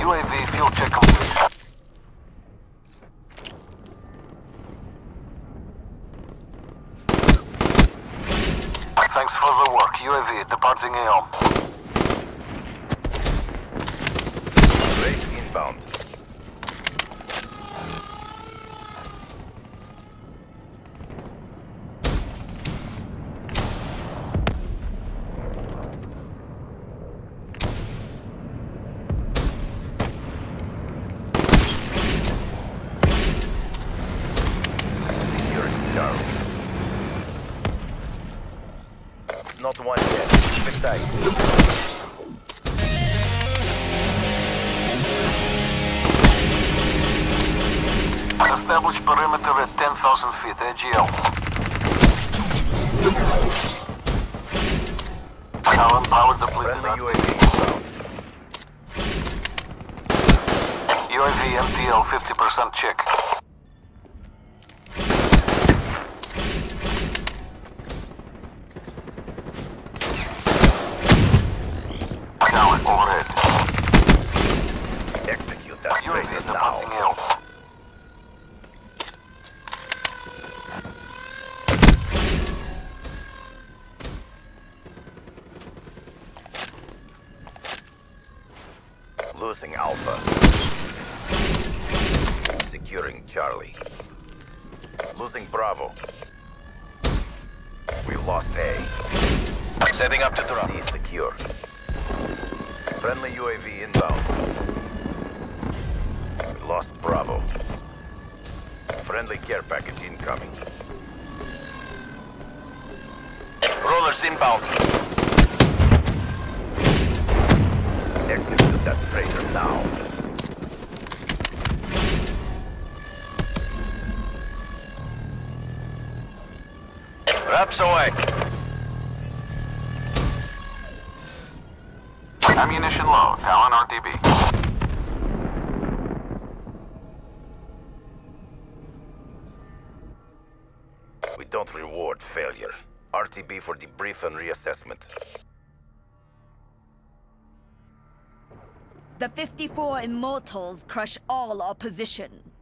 UAV fuel check complete. Thanks for the work. UAV departing AO. Raid inbound. Securing Charlie. It's not one yet. Keep it tight. Establish perimeter at 10,000 feet, AGL. Talon power depleted. Friendly UAV inbound. UAV MTL 50% check. Talon overhead. Execute that UAV traitor departing now. AO. Losing Alpha. Securing Charlie. Losing Bravo. We lost A. Setting up to drop. C secure. Friendly UAV inbound. We lost Bravo. Friendly care package incoming. Rollers inbound. Execute that traitor now. Wraps away. Ammunition low. Talon RTB. We don't reward failure. RTB for debrief and reassessment. The 54 Immortals crush all opposition.